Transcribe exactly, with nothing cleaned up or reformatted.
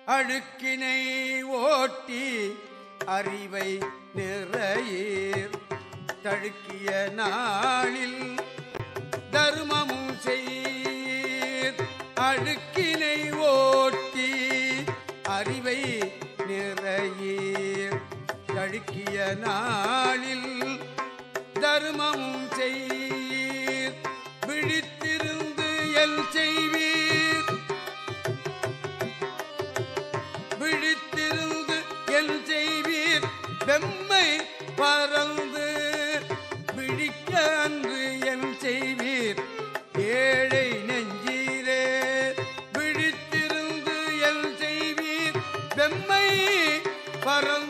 அழுக்கினை ஓட்டி அறிவை நிறையீர் தழுக்கிய நாளில் தர்மமும் செய்யீர் அழுக்கினை ஓட்டி அறிவை நிறையீர் தழுக்கிய நாளில் தர்மமும் செய்யீர் விழித்திருந்து எல் செய்வீர் விழித்திருந்து எல் செய்வீர் வெம்மை பறந்து விழிக்க அன்று எல் செய்வீர் ஏழை நெஞ்சீரே விழித்திருந்து எல் செய்வீர் வெம்மை பறந்து